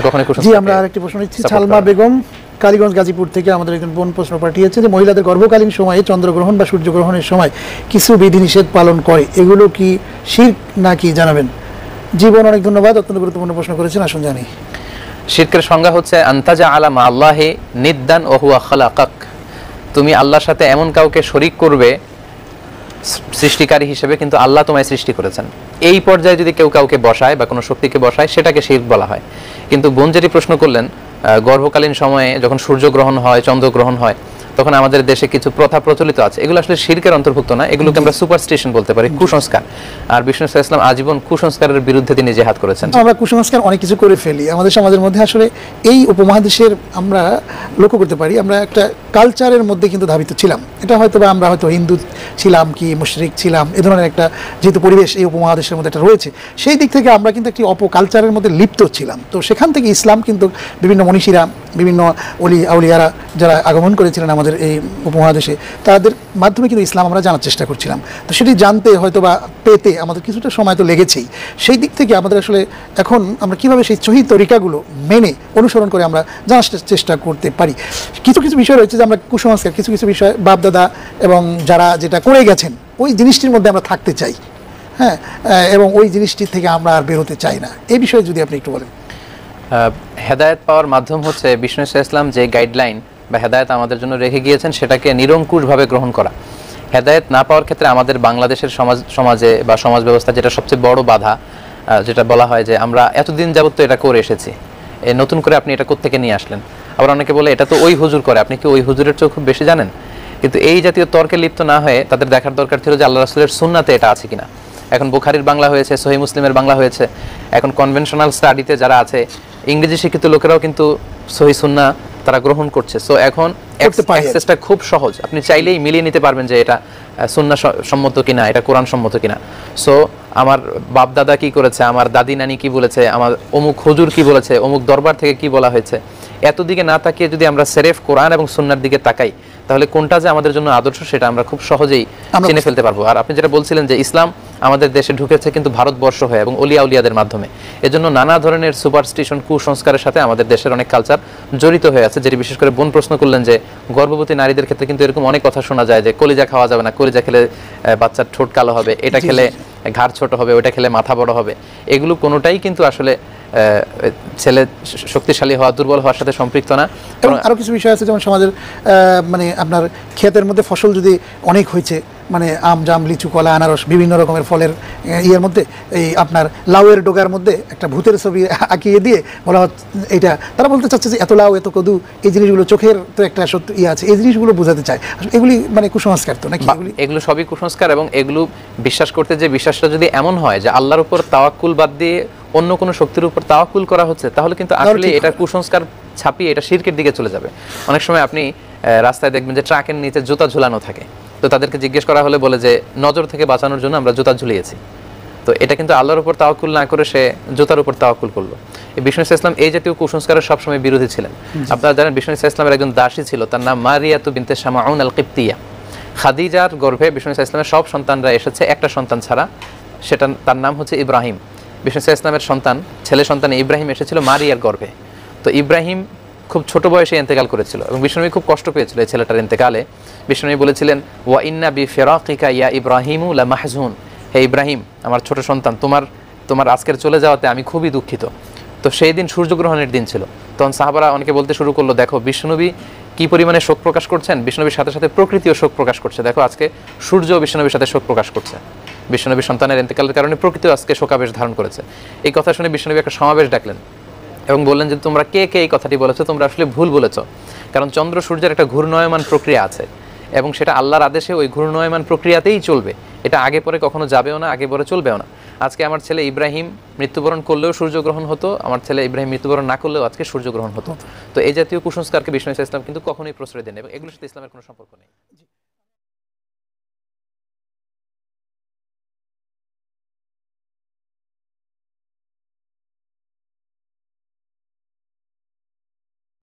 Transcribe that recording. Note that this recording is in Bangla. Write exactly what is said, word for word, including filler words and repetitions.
জি, আমরা আরেকটি প্রশ্ন নিচ্ছি। সালমা বেগম কালীগঞ্জ গাজীপুর থেকে আমাদের একজন বোন প্রশ্ন পাঠিয়েছে যে মহিলাদের গর্ভকালীন সময়ে চন্দ্রগ্রহণ বা সূর্যগ্রহণের সময় কিছু বিধিনিষেধ পালন করে, এগুলো কি শিরক নাকি জানাবেন? জীবন অনেক ধন্যবাদ, অত্যন্ত গুরুত্বপূর্ণ প্রশ্ন করেছেন, আসুন জানি। শিরকের সংজ্ঞা হচ্ছে আনতাজা আলা মা আল্লাহি নিদ্দান ওয়া হুয়া খালাকাক, তুমি আল্লাহর সাথে এমন কাউকে শরীক করবে সৃষ্টিকারী হিসেবে, কিন্তু আল্লাহ তোমায় সৃষ্টি করেছেন। এই পর্যায়ে যদি কেউ কাউকে বসায় বা কোনো শক্তিকে বসায়, সেটাকে শিরক বলা হয়। কিন্তু বোন যেটি প্রশ্ন করলেন, গর্ভকালীন সময়ে যখন সূর্যগ্রহণ হয়, চন্দ্রগ্রহণ হয়, তখন আমাদের দেশে কিছু প্রথা প্রচলিত আছে, এগুলো আসলে শিরকের অন্তর্ভুক্ত না, এগুলোকে আমরা সুপারস্টিশন বলতে পারি, কুসংস্কার। আর বিষ্ণু সাল্লাল্লাহু আলাইহি ওয়াসাল্লাম আজীবন কুসংস্কারের বিরুদ্ধে তিনি জিহাদ করেছেন। আমরা কুসংস্কার অনেক কিছু করে ফেলি আমাদের সমাজের মধ্যে। আসলে এই উপমহাদেশের আমরা লক্ষ্য করতে পারি, আমরা একটা কালচারের মধ্যে কিন্তু ধাবিত ছিলাম। এটা হয়তো বা আমরা হয়তো হিন্দু ছিলাম কি মুশরিক ছিলাম, এ ধরনের একটা যেহেতু পরিবেশ এই উপমহাদেশের মধ্যে একটা রয়েছে, সেই দিক থেকে আমরা কিন্তু একটি অপকালচারের মধ্যে লিপ্ত ছিলাম। তো সেখান থেকে ইসলাম কিন্তু বিভিন্ন মনীষীরা, বিভিন্ন অলি আউলিয়ারা যারা আগমন করেছিলেন আমাদের এই উপমহাদেশে, তাদের মাধ্যমে কিন্তু ইসলাম আমরা জানার চেষ্টা করছিলাম। তো সেটি জানতে হয়তো বা পেতে আমাদের কিছুটা সময় তো লেগেছেই। সেই দিক থেকে আমাদের আসলে এখন আমরা কীভাবে সেই সহি তরিকাগুলো মেনে অনুসরণ করে আমরা জানার চেষ্টা করতে পারি। কিছু কিছু বিষয় রয়েছে যে আমরা কুসংস্কার, কিছু কিছু বিষয় বাপদাদা এবং যারা যেটা করে গেছেন ওই জিনিসটির মধ্যে আমরা থাকতে চাই, হ্যাঁ, এবং ওই জিনিসটির থেকে আমরা আর বেরোতে চাই না। এই বিষয়ে যদি আপনি একটু বলেন। হেদায়েত পাওয়ার মাধ্যম হচ্ছে বিষ্ণু ইসলাম যে গাইডলাইন বা হেদায়েত আমাদের জন্য রেখে গিয়েছেন, সেটাকে নিরঙ্কুশভাবে গ্রহণ করা। হেদায়েত না পাওয়ার ক্ষেত্রে আমাদের বাংলাদেশের সমাজ সমাজে বা সমাজ ব্যবস্থা যেটা সবচেয়ে বড় বাধা, যেটা বলা হয় যে আমরা এতদিন যাবত তো এটা করে এসেছি, এই নতুন করে আপনি এটা কোত্থেকে নিয়ে আসলেন। আবার অনেকে বলে এটা তো ওই হুজুর করে, আপনি কি ওই হুজুরের চেয়ে খুব বেশি জানেন? কিন্তু এই জাতীয় তর্কে লিপ্ত না হয়ে তাদের দেখার দরকার ছিল যে আল্লাহ রাসূলের সুন্নাতে এটা আছে কিনা। এখন বুখারীর বাংলা হয়েছে, সহিহ মুসলিমের বাংলা হয়েছে, এখন কনভেনশনাল স্টাডিতে যারা আছে, ইংরেজি শিক্ষিত লোকেরাও কিন্তু সহিহ সুন্নাহ তারা গ্রহণ করছে। সো এখন অ্যাক্সেসটা খুব সহজ, আপনি চাইলেই মিলিয়ে নিতে পারবেন যে এটা সুন্নাহ সম্মত কিনা, এটা কোরআন সম্মত কিনা। সো আমার বাপ দাদা কি করেছে, আমার দাদি নানি কি বলেছে, আমার অমুক হুজুর কি বলেছে, অমুক দরবার থেকে কি বলা হয়েছে, এত দিকে না তাকিয়ে যদি আমরা সেরেফ কোরআন এবং সুন্নাহর দিকে তাকাই, তাহলে কোনটা যে আমাদের জন্য আদর্শ সেটা আমরা খুব সহজেই চিনে ফেলতে পারবো। আর আপনি যেটা বলছিলেন যে ইসলাম আমাদের দেশে ঢুকেছে কিন্তু ভারতবর্ষ হয়ে এবং অলিয়া উলিয়াদের মাধ্যমে, এজন্য নানা ধরনের সুপারস্টিশন কুসংস্কারের সাথে আমাদের দেশের অনেক কালচার জড়িত হয়ে আছে। যেটি বিশেষ করে বোন প্রশ্ন করলেন যে গর্ভবতী নারীদের ক্ষেত্রে কিন্তু এরকম অনেক কথা শোনা যায় যে কলিজা খাওয়া যাবে না, কলিজা খেলে বাচ্চার ঠোঁট কালো হবে, এটা খেলে ঘাড় ছোট হবে, ওটা খেলে মাথা বড় হবে। এগুলো কোনোটাই কিন্তু আসলে ছেলে শক্তিশালী হওয়া দুর্বল হওয়ার সাথে সম্পৃক্ত না। এবং আরও কিছু বিষয় আছে, যেমন সমাজের মানে আপনার ক্ষেতের মধ্যে ফসল যদি অনেক হয়েছে, মানে আম জাম লিচু কলা আনারস বিভিন্ন রকমের ফলের ইয়ের মধ্যে এই আপনার লাউয়ের ডোগার মধ্যে একটা ভূতের ছবি আঁকিয়ে দিয়ে বলা হচ্ছে এইটা, তারা বলতে চাচ্ছে যে এত লাউ এত কদু, এই জিনিসগুলো চোখের তো একটা সত্য ইয়ে আছে, এই জিনিসগুলো বোঝাতে চায়। এগুলি মানে কুসংস্কার তো নাকি? এগুলো সবই কুসংস্কার, এবং এগুলো বিশ্বাস করতে যে বিশ্বাসটা যদি এমন হয় যে আল্লাহর উপর তাওয়াক্কুল বাদ দিয়ে অন্য কোনো শক্তির উপর তাওয়াক্কুল করা হচ্ছে, তাহলে কিন্তু আসলে এটা কুসংস্কার ছাপিয়ে এটা শিরকের দিকে চলে যাবে। অনেক সময় আপনি রাস্তায় দেখবেন যে ট্রাকের নিচে জুতা ঝুলানো থাকে, তো তাদেরকে জিজ্ঞেস করা হলে বলে যে নজর থেকে বাঁচানোর জন্য আমরা জুতা ঝুলিয়েছি। তো এটা কিন্তু আল্লাহর উপর তাওয়াক্কুল না করে সে জুতার উপর তাওয়াক্কুল করলো। এই বিষ্ণু ইসলাম এই জাতীয় কুসংস্কারের সবসময় বিরোধী ছিলেন। আপনারা জানেন বিষ্ণু ইসলামের একজন দাসী ছিল, তার নাম মারিয়াতু বিনতে শামাউন আল কিবতিয়া। খাদিজার গর্ভে বিষ্ণু ইসলামের সব সন্তানরা এসেছে, একটা সন্তান ছাড়া, সেটা তার নাম হচ্ছে ইব্রাহিম। বিষ্ণু ইসলামের সন্তান ছেলে সন্তান ইব্রাহিম এসেছিল মারিয়ার গর্ভে। তো ইব্রাহিম খুব ছোট বয়সে ইন্তেকাল করেছিল এবং বিষ্ণু খুব কষ্ট পেয়েছিল এই ছেলেটার ইন্তেকালে। বিষ্ণু বলেছিলেন ওয়া ইন্না বি ফিরাকিকা ইয়া ইব্রাহিমু লা মাহজুন, হে ইব্রাহিম আমার ছোট সন্তান, তোমার তোমার আজকের চলে যাওয়াতে আমি খুবই দুঃখিত। তো সেই দিন সূর্যগ্রহণের দিন ছিল। তখন সাহাবারা অনেকে বলতে শুরু করলো, দেখো বিষ্ণুনবী কি পরিমাণে শোক প্রকাশ করছেন, বিষ্ণুনবীর সাথে সাথে প্রকৃতিও শোক প্রকাশ করছে। দেখো আজকে সূর্য বিষ্ণুনবীর সাথে শোক প্রকাশ করছে, বিষ্ণুনবীর সন্তানের ইন্তেকালের কারণে প্রকৃতিও আজকে শোকাবেশ ধারণ করেছে। এই কথা শুনে বিষ্ণুনবী একটা সমাবেশ ডাকলেন এবং বললেন যে তোমরা কে কে এই কথাটি বলেছো, তোমরা আসলে ভুল বলেছো। কারণ চন্দ্র সূর্যের একটা ঘূর্ণয়মান প্রক্রিয়া আছে এবং সেটা আল্লাহর আদেশে ওই ঘূর্ণয়মান প্রক্রিয়াতেই চলবে, এটা আগে পরে কখনো যাবেও না, আগে পরে চলবেও না। আজকে আমার ছেলে ইব্রাহিম মৃত্যুবরণ করলেও সূর্যগ্রহণ হতো, আমার ছেলে ইব্রাহিম মৃত্যুবরণ না করলেও আজকে সূর্যগ্রহণ হতো। তো এই জাতীয় কুসংস্কারকে বিষ্ণু ইসলাম কিন্তু কখনোই প্রশ্রয় দেন এবং এগুলোর সাথে ইসলামের কোনো সম্পর্ক নেই।